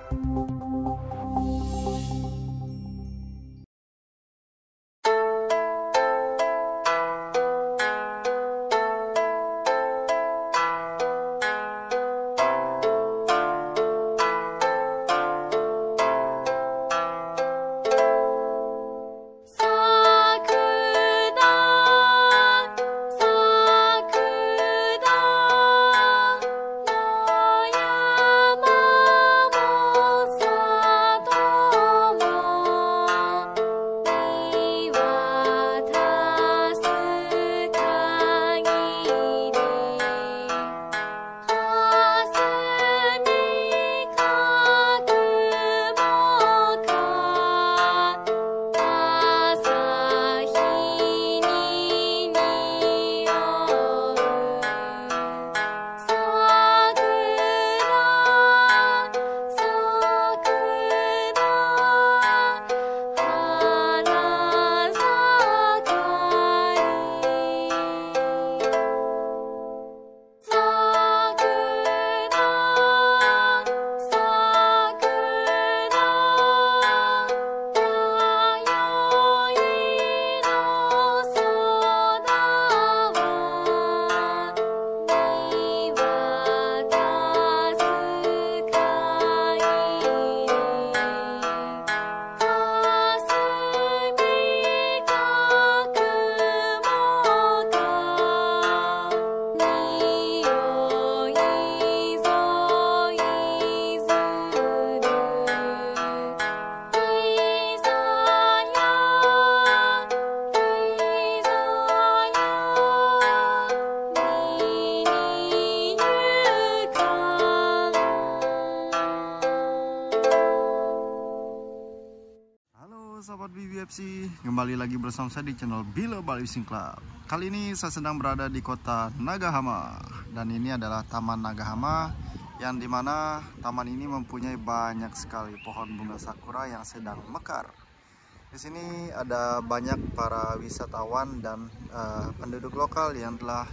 Sahabat BBFC, kembali lagi bersama saya di channel Bila Bali Fishing Club. Kali ini saya sedang berada di kota Nagahama, dan ini adalah Taman Nagahama, yang dimana taman ini mempunyai banyak sekali pohon bunga sakura yang sedang mekar. Di sini ada banyak para wisatawan dan penduduk lokal yang telah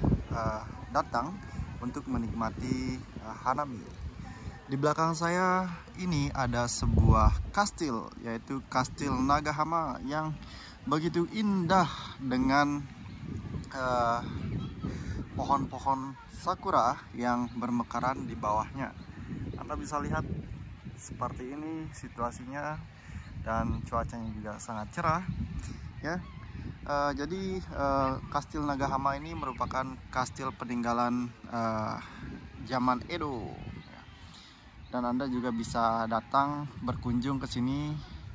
datang untuk menikmati hanami. Di belakang saya ini ada sebuah kastil, yaitu Kastil Nagahama, yang begitu indah dengan pohon-pohon sakura yang bermekaran di bawahnya. Anda bisa lihat seperti ini situasinya, dan cuacanya juga sangat cerah ya. Jadi Kastil Nagahama ini merupakan kastil peninggalan zaman Edo. Dan Anda juga bisa datang berkunjung ke sini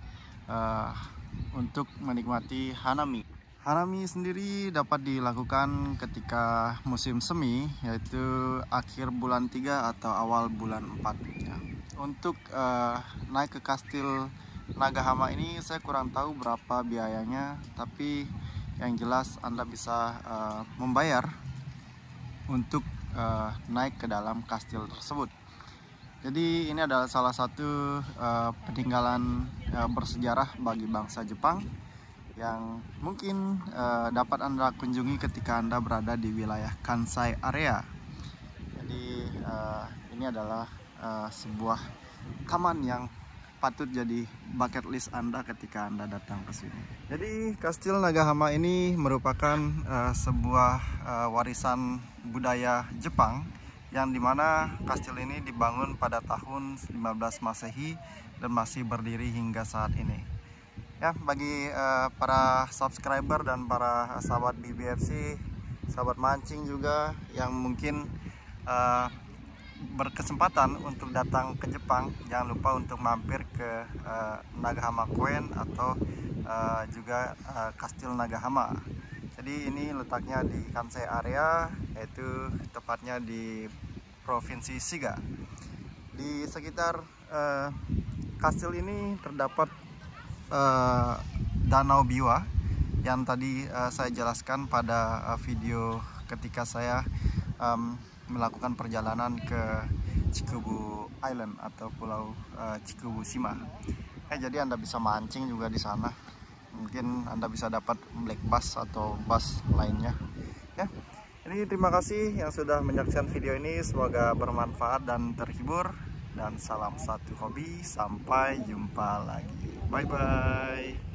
untuk menikmati hanami. Hanami sendiri dapat dilakukan ketika musim semi, yaitu akhir bulan 3 atau awal bulan 4 ya. Untuk naik ke Kastil Nagahama ini saya kurang tahu berapa biayanya, tapi yang jelas Anda bisa membayar untuk naik ke dalam kastil tersebut. Jadi ini adalah salah satu peninggalan bersejarah bagi bangsa Jepang yang mungkin dapat Anda kunjungi ketika Anda berada di wilayah Kansai area. Jadi ini adalah sebuah taman yang patut jadi bucket list Anda ketika Anda datang ke sini. Jadi Kastil Nagahama ini merupakan sebuah warisan budaya Jepang, yang dimana kastil ini dibangun pada tahun 15 Masehi dan masih berdiri hingga saat ini. Ya, bagi para subscriber dan para sahabat BBFC, sahabat mancing juga yang mungkin berkesempatan untuk datang ke Jepang, jangan lupa untuk mampir ke Nagahama Koen atau juga Kastil Nagahama. Jadi ini letaknya di Kansai area, yaitu tepatnya di Provinsi Shiga. Di sekitar kastil ini terdapat Danau Biwa yang tadi saya jelaskan pada video ketika saya melakukan perjalanan ke Chikubu Island atau Pulau Chikubu Shima. Jadi Anda bisa mancing juga di sana. Mungkin Anda bisa dapat black bass atau bass lainnya ya. Jadi terima kasih yang sudah menyaksikan video ini, semoga bermanfaat dan terhibur, dan salam satu hobi. Sampai jumpa lagi. Bye bye.